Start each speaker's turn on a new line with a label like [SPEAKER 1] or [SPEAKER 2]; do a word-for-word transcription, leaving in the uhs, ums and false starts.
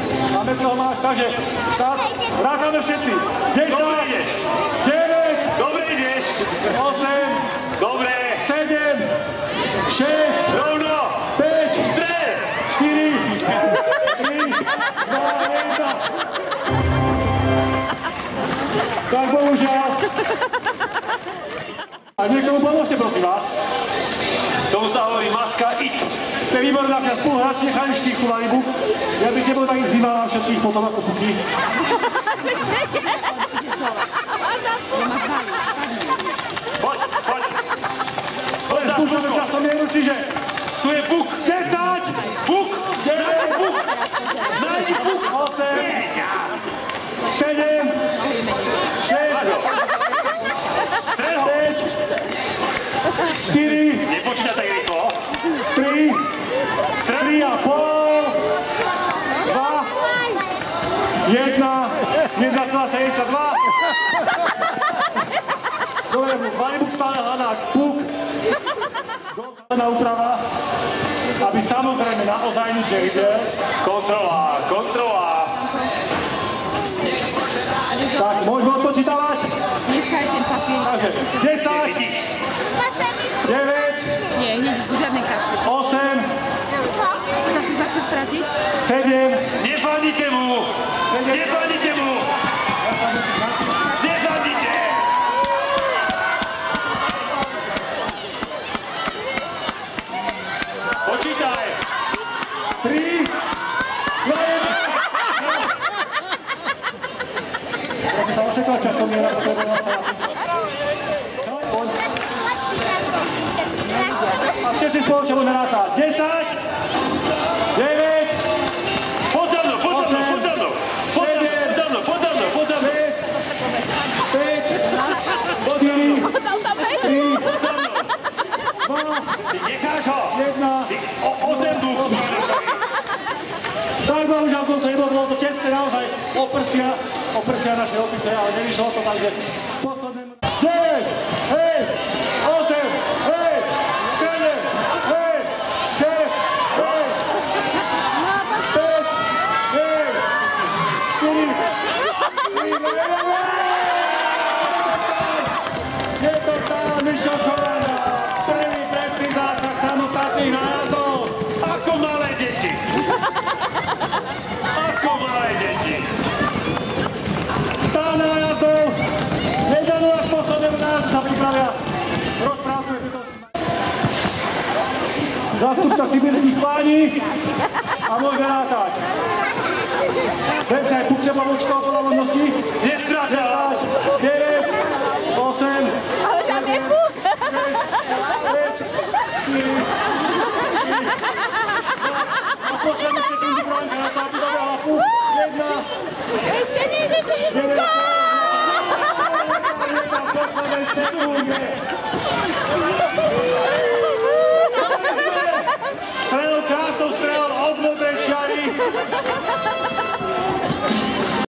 [SPEAKER 1] Máme z toho máš, takže štát, rátame všetci. desať, deväť,
[SPEAKER 2] Dobre ideš.
[SPEAKER 1] osem,
[SPEAKER 2] Dobre.
[SPEAKER 1] sedem, šesť,
[SPEAKER 2] Rovno.
[SPEAKER 1] päť,
[SPEAKER 2] Stred.
[SPEAKER 1] štyri, tri, dva, jeden. Tak bohužiaľ. A niekomu pomôžte, prosím vás.
[SPEAKER 2] Tomu sa hovorí maska it.
[SPEAKER 1] To je výborná, keď spoluhráči nechali štýchu na rybu. Ja by tebou tak vymávam všetkých potom ako puky.
[SPEAKER 2] Poď, poď. Poď za
[SPEAKER 1] Skúšame
[SPEAKER 2] Slnko.
[SPEAKER 1] časom mieru, čiže
[SPEAKER 2] Tu je puk.
[SPEAKER 1] desať,
[SPEAKER 2] Puk.
[SPEAKER 1] deväť,
[SPEAKER 2] Nájdi puk.
[SPEAKER 1] osem, sedem, šesť,
[SPEAKER 2] Stred ho.
[SPEAKER 1] päť, štyri,
[SPEAKER 2] Nepočíta tak rýchlo.
[SPEAKER 1] tri, tri a pol, dva, jedna, jedna celá sedemdesiatdva. Dobre, Valibuk stále hľadá puk. Dosledná úprava, aby samozrejme naozaj nič nevidel.
[SPEAKER 2] Kontrola, kontrola.
[SPEAKER 1] Tak, môžeme odpočítavať.
[SPEAKER 3] Nechaj ten papier.
[SPEAKER 1] Takže desať, deväť,
[SPEAKER 3] Nie, nie, žiadne karty.
[SPEAKER 1] osem,
[SPEAKER 3] Zase sa chceš stratiť?
[SPEAKER 1] sedem,
[SPEAKER 2] Nefandite mu. Nefandite mu. Nefandite. Počítaj.
[SPEAKER 1] tri, dva, jeden. Trochu sa osekla časomiera, potrebovala sa napísať. Poď. A všetci spoločne budeme rátať. desať, deväť,
[SPEAKER 2] Poď za mnou, poď za mnou, poď za mnou. Poď za mnou, poď za mnou, poď za mnou.
[SPEAKER 1] šesť, päť, štyri, tri, dva,
[SPEAKER 2] Ty necháš ho.
[SPEAKER 1] jedna.
[SPEAKER 2] Ty o, o zemdu.
[SPEAKER 1] Tak bohužiaľ to nebolo, bolo to tesné naozaj oprsia, oprsia naše opice, ale nevyšlo to, takže posledné... deväť, hej, osem, hej, sedem, hej, šesť, hej, päť, hej, štyri, tri, dva, jeden, je to stále Mišo Kolanda, prvý presný zákrok samostatných nájazdov.
[SPEAKER 2] Ako malé deti. Ako malé deti.
[SPEAKER 1] Stále nájazdov, nedanú až poslednému nájazdu sa pripravia rozprávku je tuto zástupca sibirských páni a môže rátať. Ten sa aj pukse babočkou podľa možností.
[SPEAKER 2] Nestrácala.
[SPEAKER 1] desať, deväť, osem,
[SPEAKER 3] Ale tam je puk!
[SPEAKER 1] päť, štyri, a posledné sekundy Franka na sa vydavala puk. jedna,
[SPEAKER 3] Ešte nie, ešte nie,
[SPEAKER 1] jeden, posledné sekundy.